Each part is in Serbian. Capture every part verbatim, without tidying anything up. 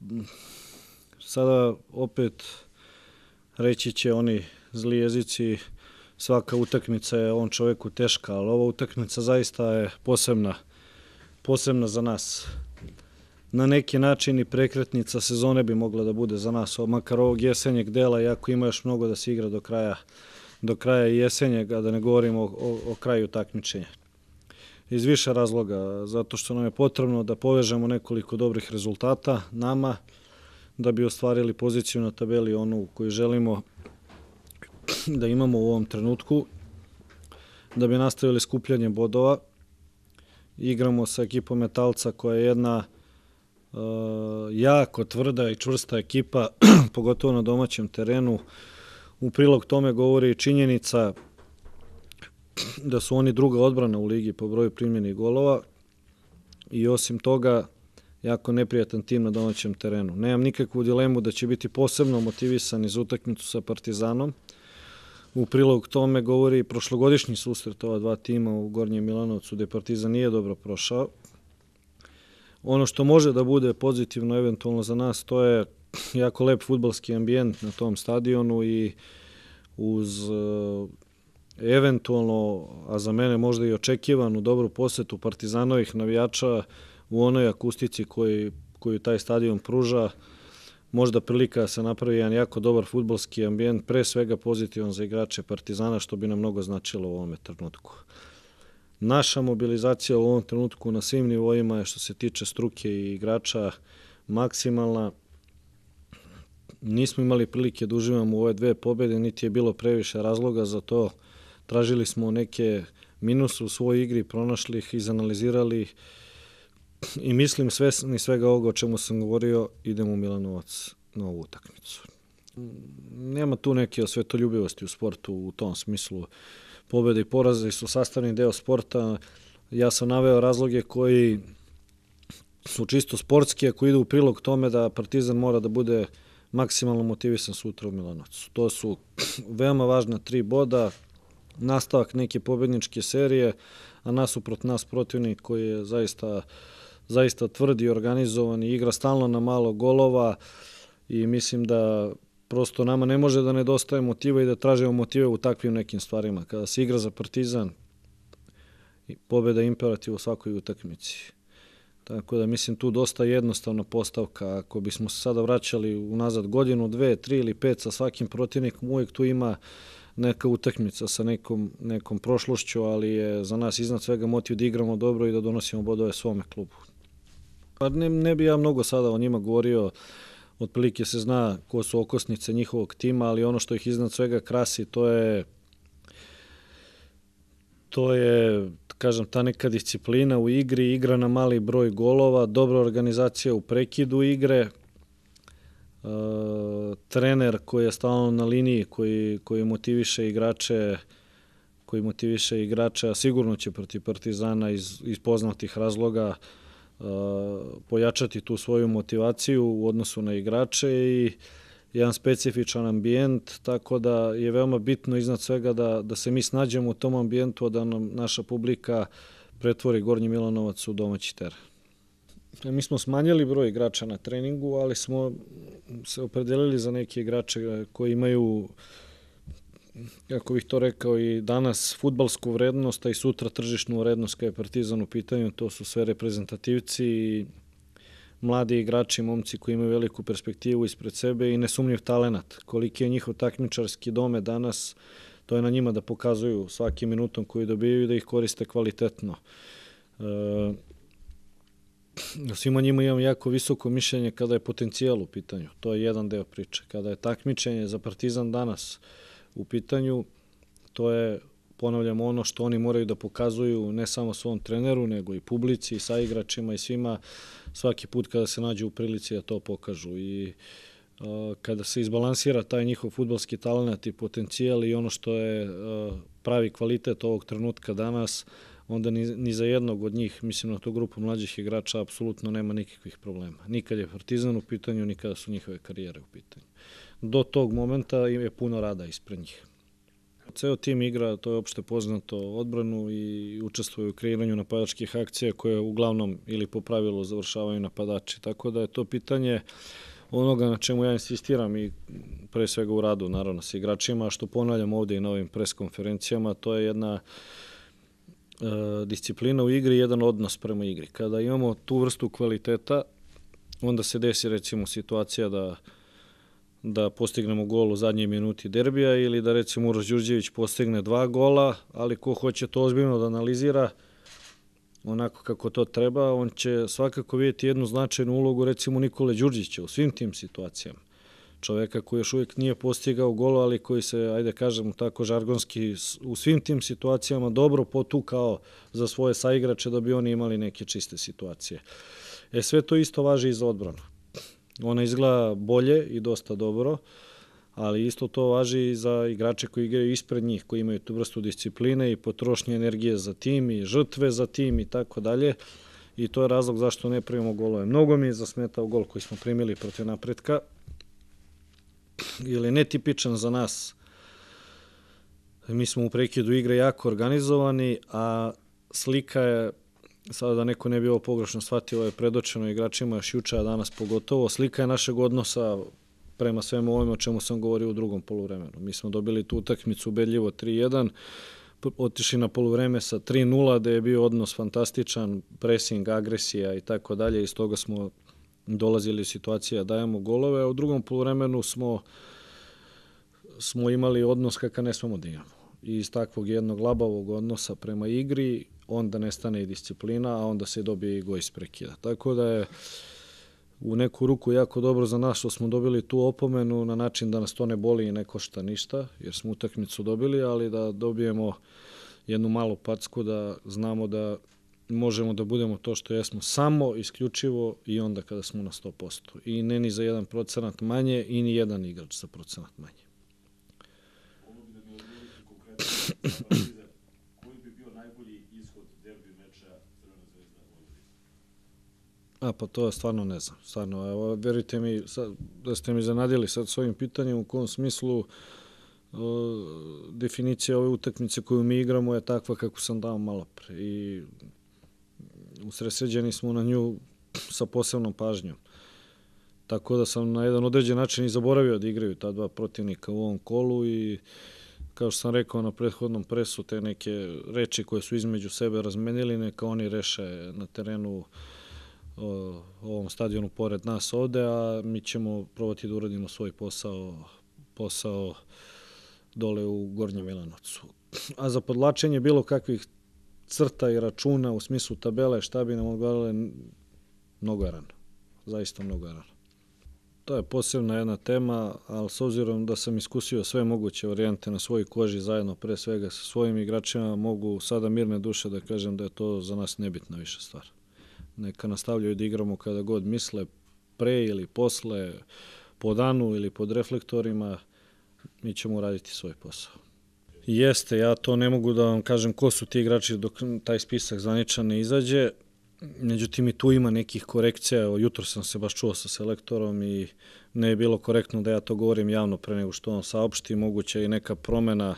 sada opet reći će oni zli jezici, svaka utakmica je on čoveku teška, ali ova utakmica zaista je posebna, posebna za nas. Na neki način i prekretnica sezone bi mogla da bude za nas, makar ovog jesenjeg dela, iako ima još mnogo da se igra do kraja, do kraja jesenjega, da ne govorimo o, o, o kraju takmičenja. Iz više razloga, zato što nam je potrebno da povežemo nekoliko dobrih rezultata nama, da bi ostvarili poziciju na tabeli onu koju želimo da imamo u ovom trenutku, da bi nastavili skupljanje bodova. Igramo sa ekipom Metalca koja je jedna uh, jako tvrda i čvrsta ekipa, pogotovo na domaćem terenu. U prilog tome govori i činjenica da su oni druga odbrana u ligi po broju primljenih golova i osim toga jako neprijatan tim na domaćem terenu. Nemam nikakvu dilemu da će biti posebno motivisani za utakmicu sa Partizanom. U prilog tome govori i prošlogodišnji susret ova dva tima u Gornjem Milanovcu gde Partizan nije dobro prošao. Ono što može da bude pozitivno eventualno za nas, to je jako lep fudbalski ambijent na tom stadionu i uz uh, eventualno, a za mene možda i očekivanu dobru posetu Partizanovih navijača u onoj akustici koji, koju taj stadion pruža, možda prilika da se napravi jedan jako dobar fudbalski ambijent, pre svega pozitivan za igrače Partizana, što bi nam mnogo značilo u ovome trenutku. Naša mobilizacija u ovom trenutku na svim nivoima je što se tiče struke i igrača maksimalna. Nismo imali prilike da uživamo u ove dve pobjede, niti je bilo previše razloga za to. Tražili smo neke minuse u svojoj igri, pronašli ih, izanalizirali ih i mislim svesni svega ovoga o čemu sam govorio, idemo u Milanovac na ovu utakmicu. Nema tu neke osvetoljubivosti u sportu u tom smislu. Pobjede i poraze su sastavni deo sporta. Ja sam naveo razloge koji su čisto sportski, ako idu u prilog tome da Partizan mora da bude maksimalno motivisan sutra u Milanovcu. To su veoma važna tri boda, nastavak neke pobedničke serije, a nasuprot nas protivnik koji je zaista, zaista tvrd i organizovan i igra stalno na malo golova i mislim da prosto nama ne može da nedostaje motiva i da tražimo motive u takvim nekim stvarima. Kada se igra za Partizan, pobjeda je imperativ u svakoj utakmici. Tako da mislim tu dosta jednostavna postavka. Ako bismo se sada vraćali unazad godinu, dve, tri ili pet sa svakim protivnikom, uvijek tu ima neka utakmica sa nekom, nekom prošlošću, ali je za nas iznad svega motiv da igramo dobro i da donosimo bodove svome klubu. Pa ne, ne bi ja mnogo sada o njima govorio, otprilike se zna ko su okosnice njihovog tima, ali ono što ih iznad svega krasi, to je to je, kažem, ta neka disciplina u igri, igra na mali broj golova, dobra organizacija u prekidu igre, e, trener koji je stalno na liniji, koji, koji motiviše igrače, koji motiviše igrače, a sigurno će protiv Partizana iz, iz poznatih razloga e, pojačati tu svoju motivaciju u odnosu na igrače i jedan specifičan ambijent, tako da je veoma bitno iznad svega da, da se mi snađemo u tom ambijentu, a da nam naša publika pretvori Gornji Milanovac u domaći teren. Mi smo smanjili broj igrača na treningu, ali smo se opredelili za neke igrače koji imaju, kako bih to rekao, i danas fudbalsku vrednost, a i sutra tržišnu vrednost kada je Partizan u pitanju. To su sve reprezentativci i mladi igrači, momci koji imaju veliku perspektivu ispred sebe i nesumnjiv talenat. Koliki je njihov takmičarski dome danas, to je na njima da pokazuju svakim minutom koji dobijaju i da ih koriste kvalitetno. E, svima njima imam jako visoko mišljenje kada je potencijal u pitanju. To je jedan deo priče. Kada je takmičenje za Partizan danas u pitanju, to je, ponavljam, ono što oni moraju da pokazuju ne samo svom treneru, nego i publici, i saigračima i svima svaki put kada se nađu u prilici da to pokažu. I a, kada se izbalansira taj njihov fudbalski talent i potencijal i ono što je a, pravi kvalitet ovog trenutka danas, onda ni, ni za jednog od njih, mislim na tu grupu mlađih igrača, apsolutno nema nikakvih problema. Nikad je Partizan u pitanju, nikada su njihove karijere u pitanju. Do tog momenta je puno rada ispred njih. ceo tim igra, to je opšte poznato, odbranu i učestvuju u kreiranju napadačkih akcija koje uglavnom ili po pravilu završavaju napadači. Tako da je to pitanje onoga na čemu ja insistiram i pre svega u radu, naravno, sa igračima, što ponavljam ovde i na ovim pres konferencijama, to je jedna e, disciplina u igri i jedan odnos prema igri. Kada imamo tu vrstu kvaliteta, onda se desi recimo situacija da da postignemo gol u zadnjoj minuti derbija ili da recimo Uroš Đurđević postigne dva gola, ali ko hoće to ozbiljno da analizira onako kako to treba, on će svakako vidjeti jednu značajnu ulogu recimo Nikole Đurđića u svim tim situacijama. Čoveka koji još uvijek nije postigao gol, ali koji se, ajde kažemo tako žargonski, u svim tim situacijama dobro potukao za svoje saigrače da bi oni imali neke čiste situacije. E sve to isto važi i za odbranu. Ona izgleda bolje i dosta dobro, ali isto to važi i za igrače koji igraju ispred njih, koji imaju tu vrstu discipline i potrošnje energije za tim i žrtve za tim i tako dalje. I to je razlog zašto ne primimo golove. Mnogo mi je zasmetao gol koji smo primili protiv Napretka, ili netipičan za nas. Mi smo u prekidu igre jako organizovani, a slika je, sada da neko ne bi ovo pogrešno shvatio, ovo je predočeno igračima još juče, a danas pogotovo, slika je našeg odnosa prema svemu ovome o čemu sam govorio u drugom poluvremenu. Mi smo dobili tu utakmicu ubedljivo tri jedan, otišli na poluvreme sa tri nula, da je bio odnos fantastičan, pressing, agresija i tako dalje, iz toga smo dolazili u situaciju da dajemo golove, a u drugom poluvremenu smo, smo imali odnos kakav ne smemo da imamo. I iz takvog jednog labavog odnosa prema igri, onda nestane i disciplina, a onda se dobije i go iz prekida. Tako da je u neku ruku jako dobro za nas što smo dobili tu opomenu na način da nas to ne boli i ne košta ništa, jer smo utakmicu dobili, ali da dobijemo jednu malu packu, da znamo da možemo da budemo to što jesmo samo, isključivo i onda kada smo na sto posto. I ne ni za jedan procenat manje i ni jedan igrač za procenat manje. Ovo bi da mi odgovorite konkretno, koji bi bio najbolji ishod derbi meča Crvena zvezda Vojvodina? A pa to stvarno ne znam. Stvarno, evo, verujte mi sad, da ste mi zanadili sad s ovim pitanjem, u kom smislu o, definicija ove utakmice koju mi igramo je takva kako sam dao malo pre. I usredsređeni smo na nju sa posebnom pažnjom. Tako da sam na jedan određen način i zaboravio da igraju ta dva protivnika u ovom kolu i kao što sam rekao na prethodnom presu, te neke reči koje su između sebe razmenili, neka oni reše na terenu o ovom stadionu pored nas ovde, a mi ćemo probati da uradimo svoj posao, posao dole u Gornjem Milanovcu. A za podlačenje bilo kakvih crta i računa u smislu tabele, šta bi nam odgovarale, mnogo je rano. Zaista mnogo je rano. To je posebna jedna tema, ali s obzirom da sam iskusio sve moguće varijante na svojoj koži zajedno pre svega sa svojim igračima, mogu sada mirne duše da kažem da je to za nas nebitna više stvar. Neka nastavljaju da igramo kada god misle, pre ili posle, po danu ili pod reflektorima, mi ćemo uraditi svoj posao. Jeste, ja to ne mogu da vam kažem ko su ti igrači dok taj spisak zvaničan ne izađe, međutim i tu ima nekih korekcija, evo jutro sam se baš čuo sa selektorom i ne je bilo korektno da ja to govorim javno pre nego što on saopšti, moguće i neka promena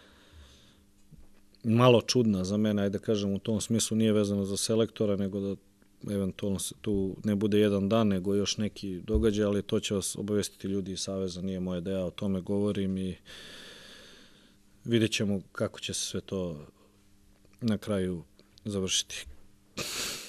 malo čudna za mene, ajde kažem u tom smislu nije vezano za selektora, nego da eventualno se tu ne bude jedan dan, nego još neki događaj, ali to će vas obavestiti ljudi iz Saveza, nije moje da ja o tome govorim i vidjet ćemo kako će se sve to na kraju završiti.